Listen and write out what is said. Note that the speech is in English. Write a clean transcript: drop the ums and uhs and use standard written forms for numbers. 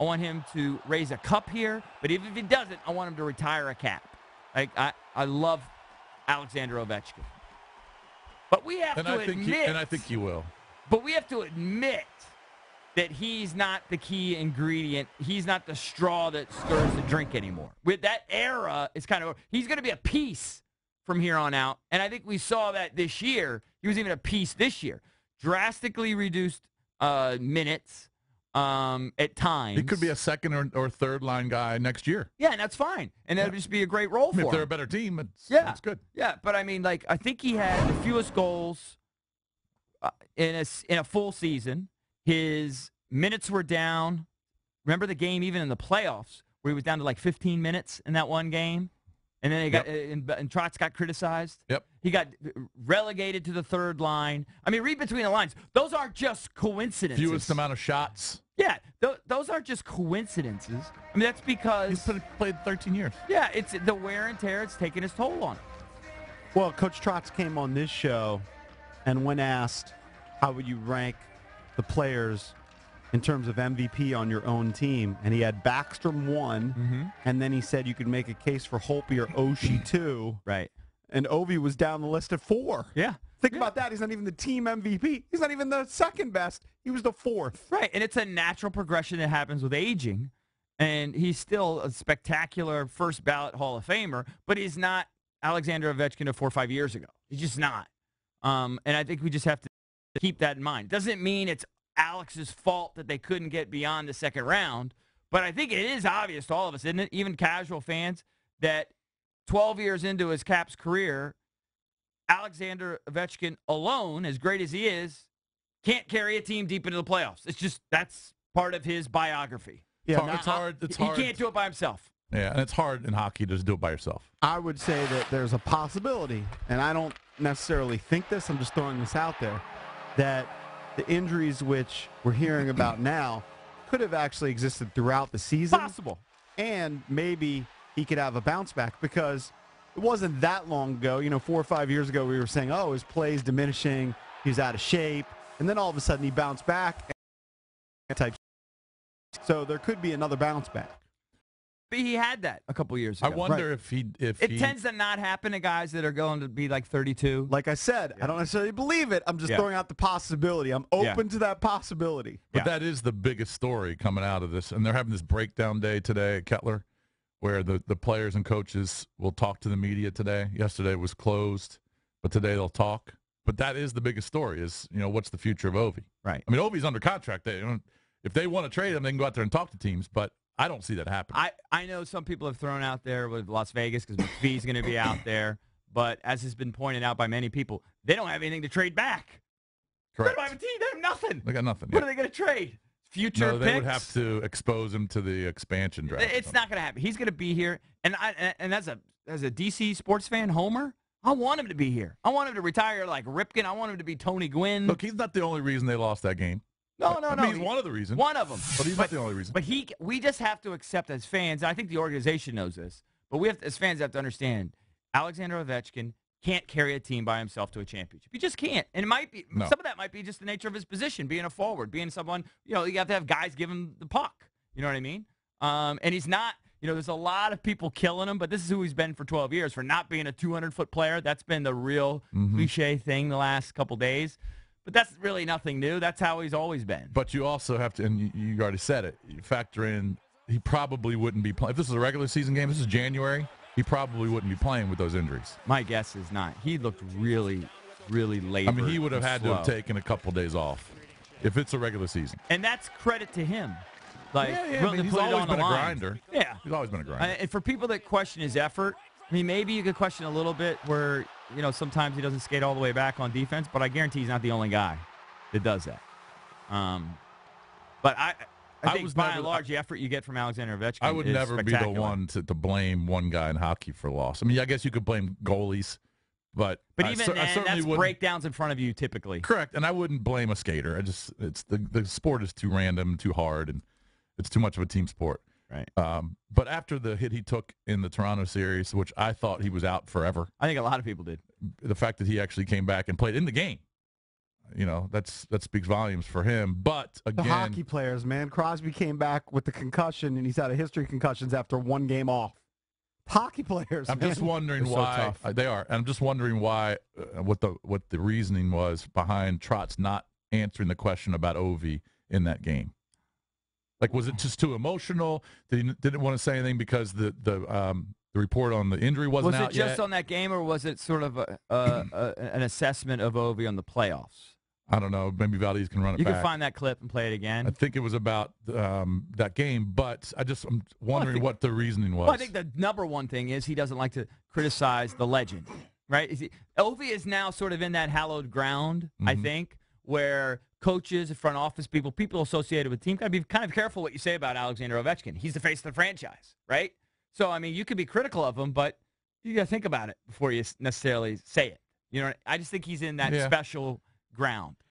I want him to raise a cup here. But even if he doesn't, I want him to retire a cap. Like I love Alexander Ovechkin. But we have to admit. And I think he will. But we have to admit that he's not the key ingredient. He's not the straw that stirs the drink anymore. With that era, it's kind of, he's going to be a piece from here on out. And I think we saw that this year. He was even a piece this year. Drastically reduced minutes at times. He could be a second or third line guy next year. Yeah, and that's fine. And that would just be a great role for him. If they're a better team, it's good. Yeah, but I mean, like, I think he had the fewest goals in a full season. His minutes were down. Remember the game even in the playoffs where he was down to like 15 minutes in that one game? And then he got and Trotz got criticized. Yep. He got relegated to the third line. I mean, read between the lines. Those aren't just coincidences. Fewest amount of shots. Yeah, those aren't just coincidences. I mean, that's because he's played 13 years. Yeah, it's the wear and tear. It's taking his toll on him. Well, Coach Trotz came on this show, and when asked, how would you rank the players in terms of MVP on your own team, and he had Backstrom 1, and then he said you could make a case for Holtby or Oshie 2. Right. And Ovi was down the list at 4. Yeah. Think about that. He's not even the team MVP. He's not even the second best. He was the 4th. Right, and it's a natural progression that happens with aging, and he's still a spectacular first-ballot Hall of Famer, but he's not Alexander Ovechkin of 4 or 5 years ago. He's just not. And I think we just have to keep that in mind. Doesn't mean it's Alex's fault that they couldn't get beyond the second round, but I think it is obvious to all of us, isn't it, even casual fans, that 12 years into his Caps career, Alexander Ovechkin alone, as great as he is, can't carry a team deep into the playoffs. It's just, that's part of his biography. Yeah, it's hard. He can't do it by himself. Yeah, and it's hard in hockey to just do it by yourself. I would say that there's a possibility, and I don't necessarily think this, I'm just throwing this out there, that the injuries which we're hearing about now could have actually existed throughout the season. Possible. And maybe he could have a bounce back, because it wasn't that long ago, 4 or 5 years ago, we were saying, oh, his play's diminishing, he's out of shape, and then all of a sudden he bounced back. So there could be another bounce back. But he had that a couple years ago. I wonder if he tends to not happen to guys that are going to be like 32. Like I said, I don't necessarily believe it. I'm just throwing out the possibility. I'm open to that possibility. But that is the biggest story coming out of this. And they're having this breakdown day today at Kettler where the players and coaches will talk to the media today. Yesterday was closed, but today they'll talk. But that is the biggest story is, what's the future of Ovi? Right. I mean, Ovi's under contract. If they want to trade him, they can go out there and talk to teams, but I don't see that happening. I know some people have thrown out there with Las Vegas because McPhee's going to be out there, but as has been pointed out by many people, they don't have anything to trade back. Correct. They don't have a team. They have nothing. They got nothing. What are they going to trade? Future picks? They would have to expose him to the expansion draft. It's not going to happen. He's going to be here, and as a DC sports fan, Homer, I want him to be here. I want him to retire like Ripken. I want him to be Tony Gwynn. Look, he's not the only reason they lost that game. No. He's one of the reasons. One of them. But he's not the only reason. But we just have to accept as fans, and I think the organization knows this, but we as fans have to understand Alexander Ovechkin can't carry a team by himself to a championship. He just can't. And it might be some of that might be just the nature of his position, being a forward, being someone, you have to have guys give him the puck. You know what I mean? And he's not, there's a lot of people killing him, but this is who he's been for 12 years, for not being a 200-foot player. That's been the real cliche thing the last couple days. But that's really nothing new. That's how he's always been. But you also have to, and you already said it, you factor in he probably wouldn't be playing. If this is a regular season game, this is January, he probably wouldn't be playing with those injuries. My guess is not. He looked really, really labored. I mean, he would have had slow. to have taken a couple of days off if it's a regular season. And that's credit to him. He's always been a grinder. Yeah. He's always been a grinder. And for people that question his effort, I mean, maybe you could question a little bit where, sometimes he doesn't skate all the way back on defense, but I guarantee he's not the only guy that does that. But I think by and large, the effort you get from Alexander Ovechkin I would is never be the one to blame one guy in hockey for loss. I mean, I guess you could blame goalies, but even then, that's breakdowns in front of you typically. Correct, and I wouldn't blame a skater. It's the sport is too random, too hard, and it's too much of a team sport. Right. But after the hit he took in the Toronto series, which I thought he was out forever. I think a lot of people did. The fact that he actually came back and played in the game. that speaks volumes for him. But again, the hockey players, man. Crosby came back with the concussion, and he's had a history of concussions after one game off. Hockey players. I'm just wondering They're why so tough. they are. And I'm just wondering why, what the reasoning was behind Trotz not answering the question about Ovi in that game. Like, was it just too emotional? Didn't want to say anything because the report on the injury wasn't out yet? Was it just on that game, or was it sort of an assessment of Ovi on the playoffs? I don't know. Maybe Valdez can run it You back. can find that clip and play it again. I think it was about that game, but I'm wondering what the reasoning was. Well, I think the number one thing is he doesn't like to criticize the legend, right? Ovi is now sort of in that hallowed ground, I think, where coaches, front office people associated with the team, got to be kind of careful what you say about Alexander Ovechkin. He's the face of the franchise, right? So, I mean, you could be critical of him, but you got to think about it before you necessarily say it. I just think he's in that special ground.